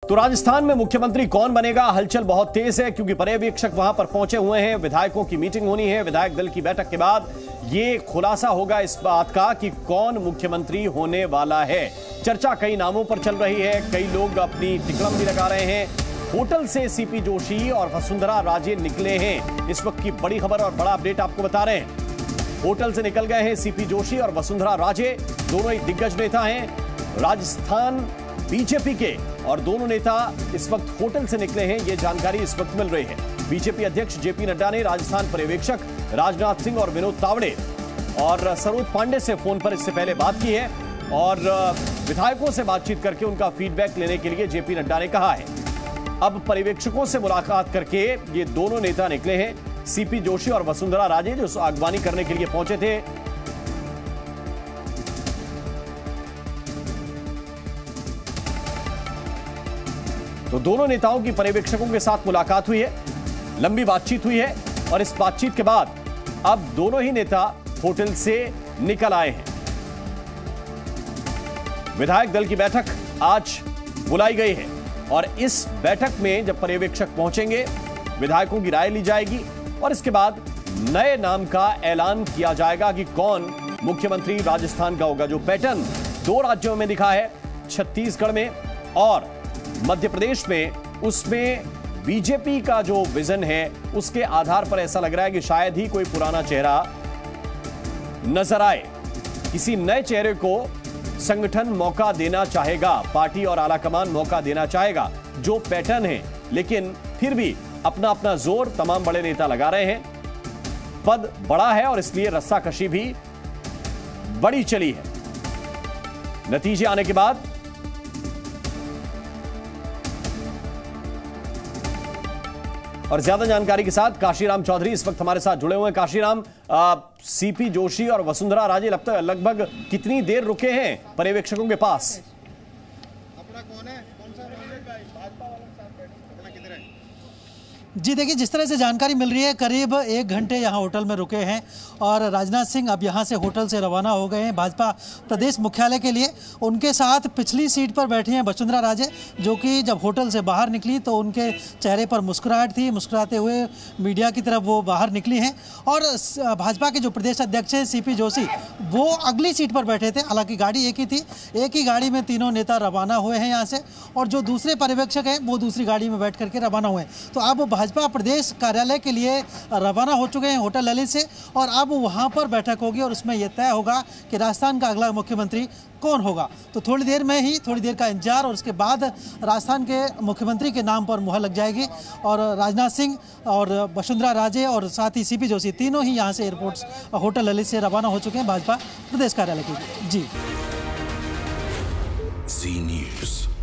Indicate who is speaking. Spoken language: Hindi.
Speaker 1: तो राजस्थान में मुख्यमंत्री कौन बनेगा, हलचल बहुत तेज है क्योंकि पर्यवेक्षक वहां पर पहुंचे हुए हैं। विधायकों की मीटिंग होनी है। विधायक दल की बैठक के बाद ये खुलासा होगा इस बात का कि कौन मुख्यमंत्री होने वाला है। चर्चा कई नामों पर चल रही है, कई लोग अपनी टिकड़म भी लगा रहे हैं। होटल से सीपी जोशी और वसुंधरा राजे निकले हैं। इस वक्त की बड़ी खबर और बड़ा अपडेट आपको बता रहे हैं। होटल से निकल गए हैं सीपी जोशी और वसुंधरा राजे, दोनों ही दिग्गज नेता हैं राजस्थान बीजेपी के, और दोनों नेता इस वक्त होटल से निकले हैं। यह जानकारी इस वक्त मिल रही है। बीजेपी अध्यक्ष जेपी नड्डा ने राजस्थान पर्यवेक्षक राजनाथ सिंह और विनोद तावड़े और सरोज पांडे से फोन पर इससे पहले बात की है और विधायकों से बातचीत करके उनका फीडबैक लेने के लिए जेपी नड्डा ने कहा है। अब पर्यवेक्षकों से मुलाकात करके ये दोनों नेता निकले हैं। सीपी जोशी और वसुंधरा राजे जो अगवानी करने के लिए पहुंचे थे, तो दोनों नेताओं की पर्यवेक्षकों के साथ मुलाकात हुई है, लंबी बातचीत हुई है और इस बातचीत के बाद अब दोनों ही नेता होटल से निकल आए हैं। विधायक दल की बैठक आज बुलाई गई है और इस बैठक में जब पर्यवेक्षक पहुंचेंगे, विधायकों की राय ली जाएगी और इसके बाद नए नाम का ऐलान किया जाएगा कि कौन मुख्यमंत्री राजस्थान का होगा। जो पैटर्न 2 राज्यों में दिखा है, छत्तीसगढ़ में और मध्य प्रदेश में, उसमें बीजेपी का जो विजन है उसके आधार पर ऐसा लग रहा है कि शायद ही कोई पुराना चेहरा नजर आए। किसी नए चेहरे को संगठन मौका देना चाहेगा, पार्टी और आलाकमान मौका देना चाहेगा, जो पैटर्न है। लेकिन फिर भी अपना अपना जोर तमाम बड़े नेता लगा रहे हैं। पद बड़ा है और इसलिए रस्साकशी भी बड़ी चली है। नतीजे आने के बाद और ज्यादा जानकारी के साथ काशीराम चौधरी इस वक्त हमारे साथ जुड़े हुए हैं। काशीराम, सीपी जोशी और वसुंधरा राजे लगभग कितनी देर रुके हैं पर्यवेक्षकों के पास?
Speaker 2: जी देखिए, जिस तरह से जानकारी मिल रही है, करीब 1 घंटे यहाँ होटल में रुके हैं और राजनाथ सिंह अब यहाँ से होटल से रवाना हो गए हैं भाजपा प्रदेश मुख्यालय के लिए। उनके साथ पिछली सीट पर बैठी हैं वसुंधरा राजे, जो कि जब होटल से बाहर निकली तो उनके चेहरे पर मुस्कुराहट थी। मुस्कुराते हुए मीडिया की तरफ वो बाहर निकली हैं। और भाजपा के जो प्रदेश अध्यक्ष हैं सीपी जोशी, वो अगली सीट पर बैठे थे। हालांकि गाड़ी एक ही थी, एक ही गाड़ी में तीनों नेता रवाना हुए हैं यहाँ से, और जो दूसरे पर्यवेक्षक हैं वो दूसरी गाड़ी में बैठ करके रवाना हुए हैं। तो अब भाजपा प्रदेश कार्यालय के लिए रवाना हो चुके हैं होटल ललित से, और अब वहां पर बैठक होगी और उसमें यह तय होगा कि राजस्थान का अगला मुख्यमंत्री कौन होगा। तो थोड़ी देर का इंतजार और उसके बाद राजस्थान के मुख्यमंत्री के नाम पर मुहर लग जाएगी। और राजनाथ सिंह और वसुंधरा राजे और साथ ही सीपी जोशी तीनों ही यहां से एयरपोर्ट होटल ललित से रवाना हो चुके हैं भाजपा प्रदेश कार्यालय के लिए। जी।
Speaker 3: Zee news.